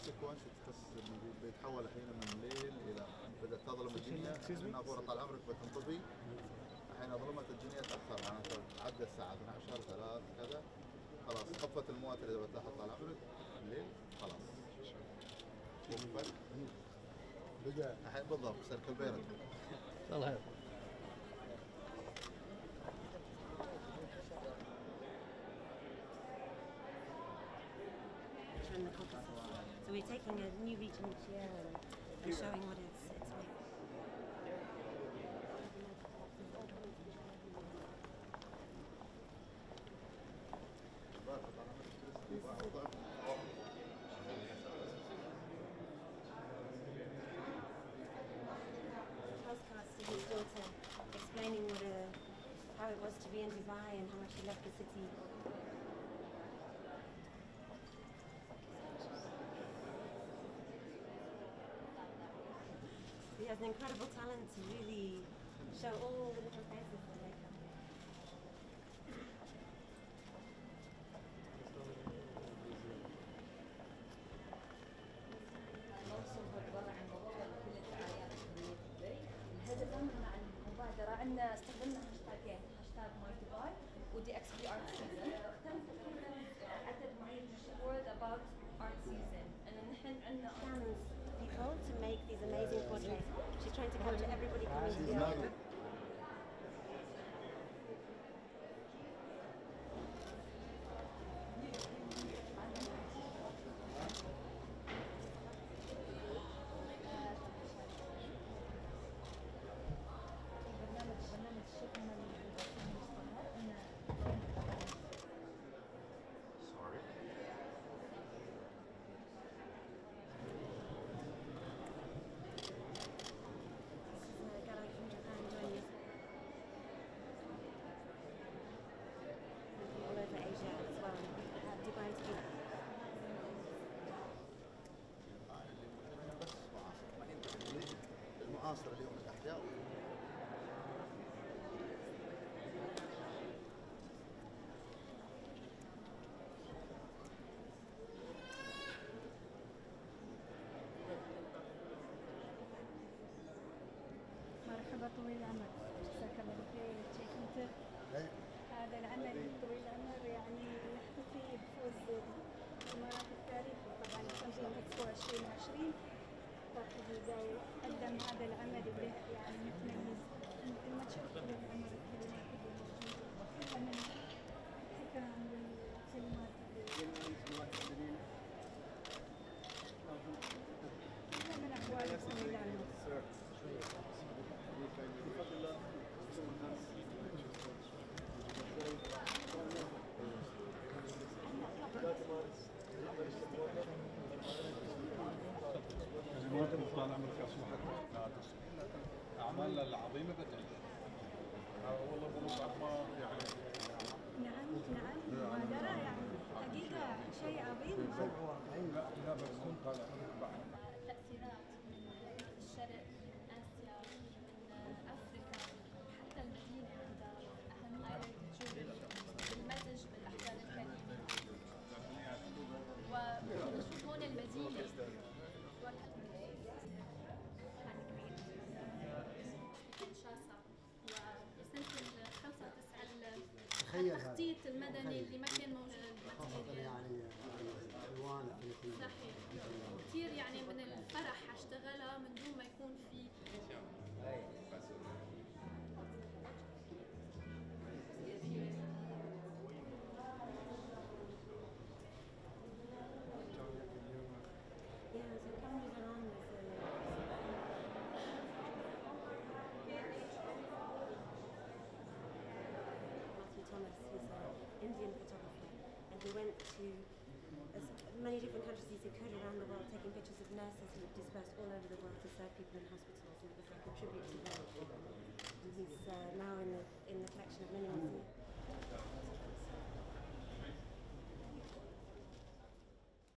السيكونس تحس انه بيتحول الحين من ليل الى بدات تظلم الدنيا، النافوره طال عمرك بتنطفي، الحين ظلمت الدنيا تاخر معناته عدى الساعه 12 3 كذا، خلاص خفت الموات اللي بتلاحظ طال عمرك الليل خلاص وقفت بدا الحين بالضبط سلك البيرد. الله خير. In the Caucasus. So we're taking a new region each year and showing what it's like. Postcards to his daughter explaining how it was to be in Dubai and how much he left the city. He has an incredible talent to really show all the little faces that they come. الهدف مع المبادرة عندنا استخدمنا هاشتاجين، هاشتاج ماي دبي ودي اكس بي ارت سيزون. اخترت عدد معين من الشهور about art season and نحن عندنا people to make these amazing portraits. She's trying to capture everybody coming to the art. المعاصر اليوم الأحياء مرحبا طويل العمر، جزاك الله بخير. شيخ انت هذا العمل طويل العمر يعني نحتفي بفوز الامارات التاريخي طبعا تنظيم اكسبو 2020 قدم هذا العمل اللي يعني متميز مثل ما تشوف طويل العمر الكلمات اللي فكرة عن الكلمات من احوال طويل العمر. كلمات طال عمرك يا صاحبي. أعمالنا العظيمة بتعيش. والله بروح ما يعني. نعم مبادرة يعني حقيقة شيء عظيم. لا بكون طال عمرك بعد. تأثيرات من الشرق من آسيا من أفريقيا حتى المدينة عندها أهمية بالمزج بالأحجار الكريمة. ونشوف هون المدينة كنشاسا وسنة 95 التخطيط المدني اللي ما كان موجود يعني الوان صحيح كثير يعني من الفرح اشتغلها من دون ما يكون في Indian photographer, and he went to as many different countries as he could around the world, taking pictures of nurses who were dispersed all over the world to serve people in hospitals, and it was like a tribute to them. And he's now in the collection of many museums.